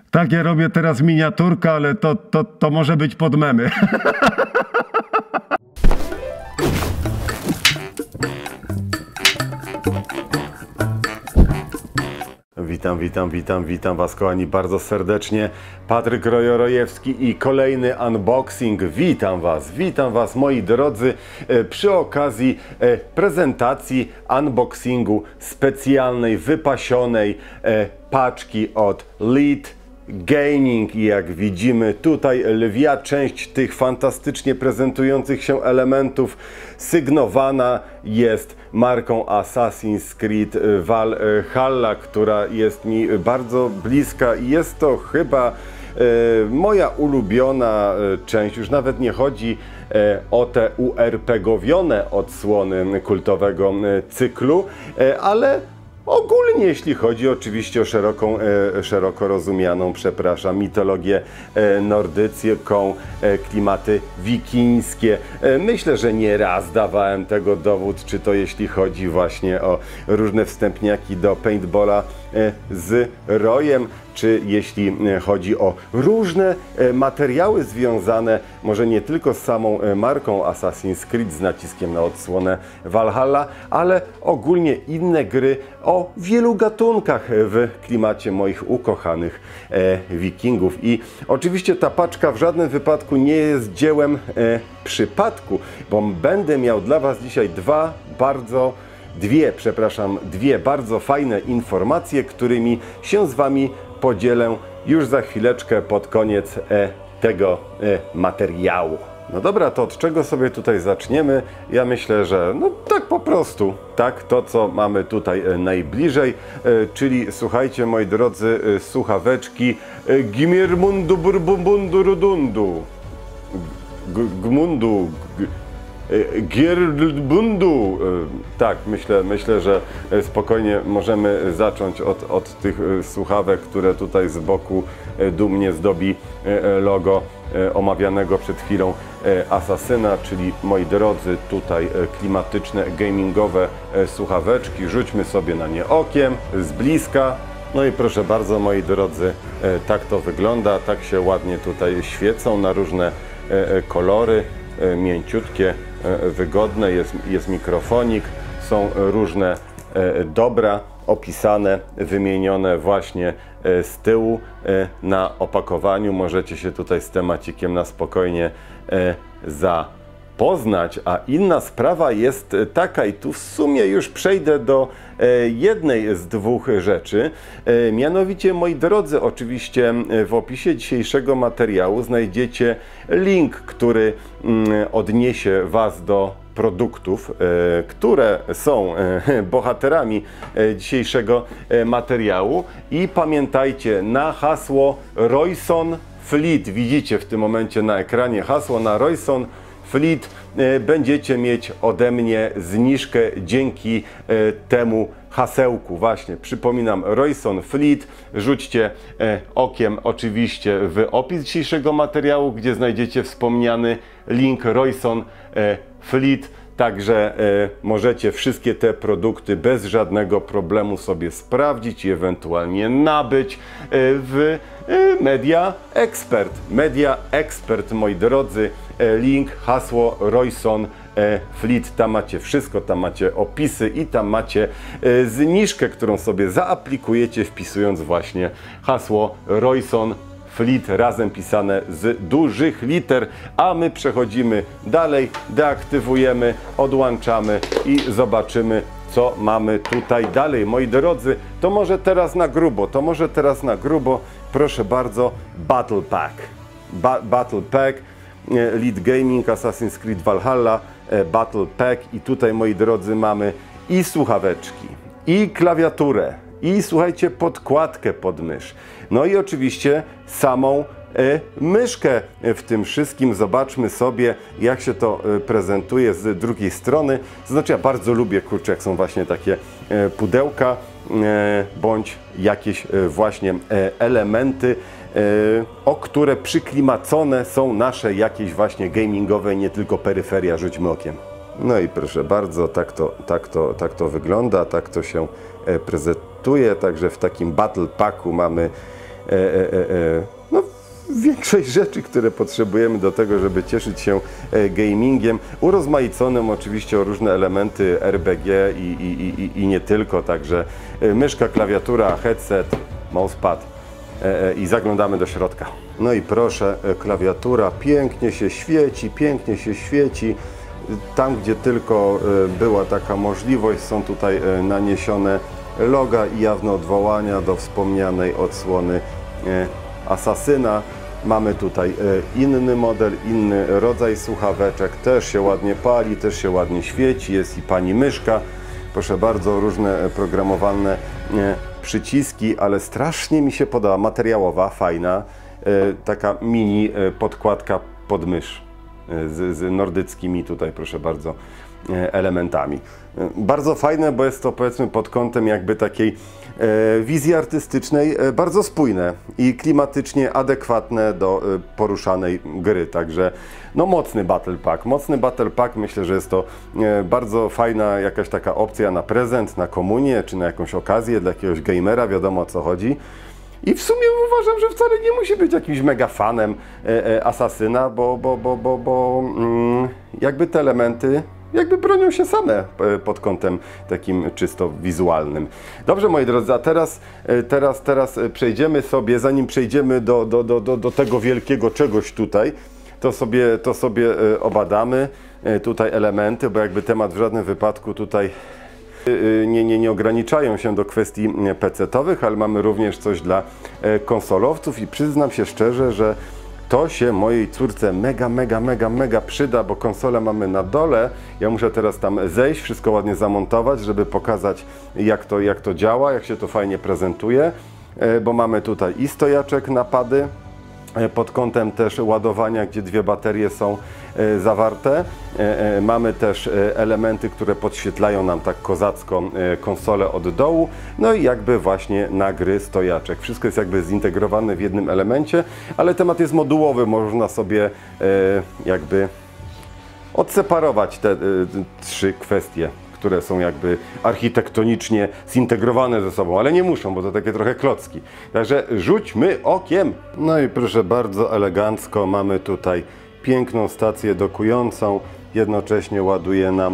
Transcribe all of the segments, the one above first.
Tak, ja robię teraz miniaturkę, ale to może być pod memy. Witam was kochani bardzo serdecznie. Patryk Rojorojewski i kolejny unboxing. Witam was moi drodzy przy okazji prezentacji unboxingu specjalnej, wypasionej paczki od Lead Gaming i jak widzimy tutaj lwia część tych fantastycznie prezentujących się elementów sygnowana jest marką Assassin's Creed Valhalla, która jest mi bardzo bliska i jest to chyba moja ulubiona część. Już nawet nie chodzi o te URPG-owione odsłony kultowego cyklu, ale ogólnie, jeśli chodzi oczywiście o szeroko rozumianą, mitologię nordycką, klimaty wikińskie. Myślę, że nie raz dawałem tego dowód, czy to jeśli chodzi właśnie o różne wstępniaki do paintballa z rojem, czy jeśli chodzi o różne materiały związane może nie tylko z samą marką Assassin's Creed z naciskiem na odsłonę Valhalla, ale ogólnie inne gry o wielu gatunkach w klimacie moich ukochanych wikingów. I oczywiście ta paczka w żadnym wypadku nie jest dziełem przypadku, bo będę miał dla was dzisiaj dwie bardzo fajne informacje, którymi się z wami podzielę już za chwileczkę pod koniec tego materiału. No dobra, to od czego sobie tutaj zaczniemy? Ja myślę, że no tak po prostu, tak, to co mamy tutaj najbliżej, czyli słuchajcie moi drodzy, słuchaweczki Gimirmundu Burbumbundu Rudundu Gmundu Girbundu. Tak, myślę, że spokojnie możemy zacząć od tych słuchawek, które tutaj z boku dumnie zdobi logo omawianego przed chwilą Asasyna, czyli moi drodzy tutaj klimatyczne, gamingowe słuchaweczki. Rzućmy sobie na nie okiem z bliska. No i proszę bardzo moi drodzy, tak to wygląda, tak się ładnie tutaj świecą na różne kolory, mięciutkie, wygodne, jest mikrofonik, są różne dobra opisane, wymienione właśnie z tyłu na opakowaniu. Możecie się tutaj z temacikiem na spokojnie zapoznać, a inna sprawa jest taka i tu w sumie już przejdę do jednej z dwóch rzeczy, mianowicie moi drodzy, oczywiście w opisie dzisiejszego materiału znajdziecie link, który odniesie was do produktów, które są bohaterami dzisiejszego materiału i pamiętajcie na hasło Royson Fleet, widzicie w tym momencie na ekranie hasło na Royson Fleet, będziecie mieć ode mnie zniżkę dzięki temu hasełku. Właśnie, przypominam, Royson Fleet. Rzućcie okiem oczywiście w opis dzisiejszego materiału, gdzie znajdziecie wspomniany link Royson Fleet. Także możecie wszystkie te produkty bez żadnego problemu sobie sprawdzić i ewentualnie nabyć w Media Expert. Media Expert, moi drodzy, link, hasło Royson Fleet, tam macie wszystko, tam macie opisy i tam macie zniżkę, którą sobie zaaplikujecie wpisując właśnie hasło Royson Fleet, razem pisane z dużych liter, a my przechodzimy dalej, deaktywujemy, odłączamy i zobaczymy, co mamy tutaj dalej. Moi drodzy, to może teraz na grubo, proszę bardzo, Battle Pack. Battle Pack, Lead Gaming, Assassin's Creed Valhalla, Battle Pack i tutaj moi drodzy mamy i słuchaweczki, i klawiaturę, i słuchajcie, podkładkę pod mysz. No i oczywiście samą myszkę w tym wszystkim. Zobaczmy sobie, jak się to prezentuje z drugiej strony. To znaczy, ja bardzo lubię, kurczę, jak są właśnie takie pudełka bądź jakieś właśnie elementy, o które przyklimacone są nasze jakieś właśnie gamingowe, nie tylko peryferia. Rzućmy okiem. No i proszę bardzo, tak to wygląda, tak to się prezentuje. Także w takim Battle Packu mamy no, większość rzeczy, które potrzebujemy do tego, żeby cieszyć się gamingiem, urozmaiconym oczywiście o różne elementy RBG i nie tylko, także myszka, klawiatura, headset, mousepad i zaglądamy do środka. No i proszę, klawiatura pięknie się świeci, pięknie się świeci. Tam, gdzie tylko była taka możliwość, są tutaj naniesione loga i jawne odwołania do wspomnianej odsłony Asasyna. Mamy tutaj inny model, inny rodzaj słuchaweczek, też się ładnie pali, też się ładnie świeci, jest i pani myszka, proszę bardzo, różne programowalne przyciski, ale strasznie mi się podoba, materiałowa, fajna, taka mini podkładka pod mysz z nordyckimi tutaj, proszę bardzo, elementami. Bardzo fajne, bo jest to, powiedzmy, pod kątem jakby takiej wizji artystycznej bardzo spójne i klimatycznie adekwatne do poruszanej gry. Także no mocny Battle Pack, myślę, że jest to bardzo fajna jakaś taka opcja na prezent, na komunię, czy na jakąś okazję dla jakiegoś gamera, wiadomo o co chodzi. I w sumie uważam, że wcale nie musi być jakimś mega fanem Asasyna, bo jakby te elementy jakby bronią się same pod kątem takim czysto wizualnym. Dobrze, moi drodzy, a teraz przejdziemy sobie, zanim przejdziemy do tego wielkiego czegoś tutaj, to sobie obadamy tutaj elementy, bo jakby temat w żadnym wypadku tutaj nie ograniczają się do kwestii PC-towych, ale mamy również coś dla konsolowców i przyznam się szczerze, że to się mojej córce mega przyda, bo konsolę mamy na dole. Ja muszę teraz tam zejść, wszystko ładnie zamontować, żeby pokazać jak to działa, jak się to fajnie prezentuje, bo mamy tutaj i stojaczek na pady, pod kątem też ładowania, gdzie dwie baterie są zawarte. Mamy też elementy, które podświetlają nam tak kozacko konsolę od dołu. No i jakby właśnie na gry stojaczek. Wszystko jest jakby zintegrowane w jednym elemencie, ale temat jest modułowy. Można sobie jakby odseparować te trzy kwestie, które są jakby architektonicznie zintegrowane ze sobą, ale nie muszą, bo to takie trochę klocki. Także rzućmy okiem. No i proszę bardzo, elegancko mamy tutaj piękną stację dokującą, jednocześnie ładuje nam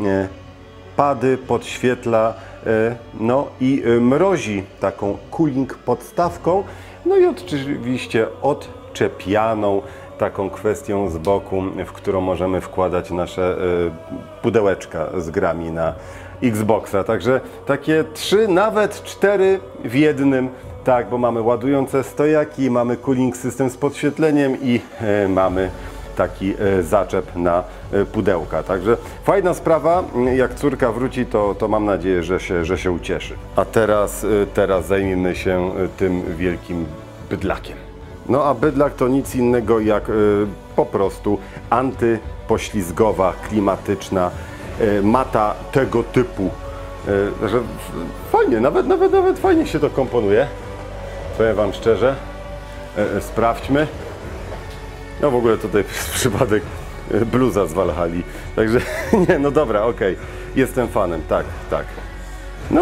pady, podświetla, no i mrozi taką cooling podstawką, no i oczywiście odczepianą taką kwestią z boku, w którą możemy wkładać nasze pudełeczka z grami na Xboxa. Także takie 3, nawet 4 w jednym, tak, bo mamy ładujące stojaki, mamy cooling system z podświetleniem i mamy taki zaczep na pudełka. Także fajna sprawa, jak córka wróci, to mam nadzieję, że się ucieszy. A teraz zajmijmy się tym wielkim bydlakiem. No a bydlak to nic innego jak po prostu antypoślizgowa, klimatyczna mata tego typu. Że fajnie, nawet fajnie się to komponuje. Powiem wam szczerze. Sprawdźmy. No w ogóle tutaj przypadek bluza z Valhalli. Także nie, no dobra, okej. Jestem fanem, tak. No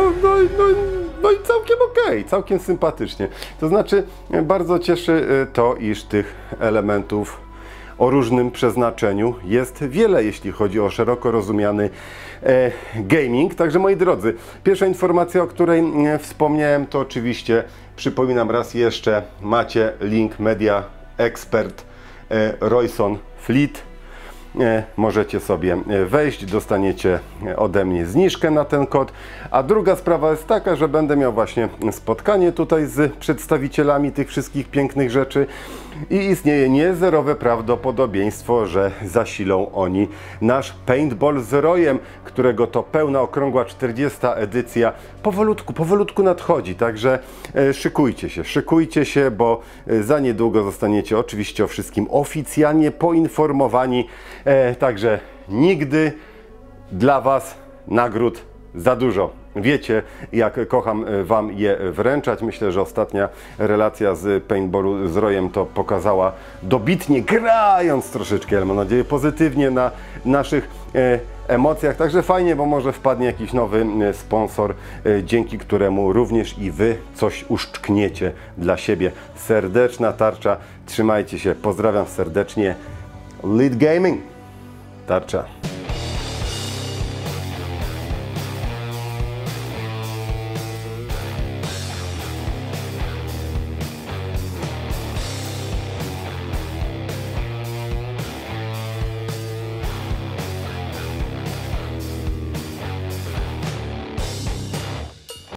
i całkiem okej, całkiem sympatycznie. To znaczy bardzo cieszy to, iż tych elementów o różnym przeznaczeniu jest wiele, jeśli chodzi o szeroko rozumiany gaming. Także moi drodzy, pierwsza informacja, o której wspomniałem, to oczywiście, przypominam raz jeszcze, macie link Media Expert Royston Fleet. Możecie sobie wejść, dostaniecie ode mnie zniżkę na ten kod. A druga sprawa jest taka, że będę miał właśnie spotkanie tutaj z przedstawicielami tych wszystkich pięknych rzeczy i istnieje niezerowe prawdopodobieństwo, że zasilą oni nasz paintball z rojem, którego to pełna, okrągła 40. edycja powolutku nadchodzi. Także szykujcie się, bo za niedługo zostaniecie oczywiście o wszystkim oficjalnie poinformowani. Także nigdy dla Was nagród za dużo. Wiecie, jak kocham Wam je wręczać. Myślę, że ostatnia relacja z paintballu z Royem to pokazała dobitnie, grając troszeczkę, ale mam nadzieję, pozytywnie na naszych emocjach. Także fajnie, bo może wpadnie jakiś nowy sponsor, dzięki któremu również i Wy coś uszczkniecie dla siebie. Serdeczna tarcza. Trzymajcie się. Pozdrawiam serdecznie. Lead Gaming. Tarcza.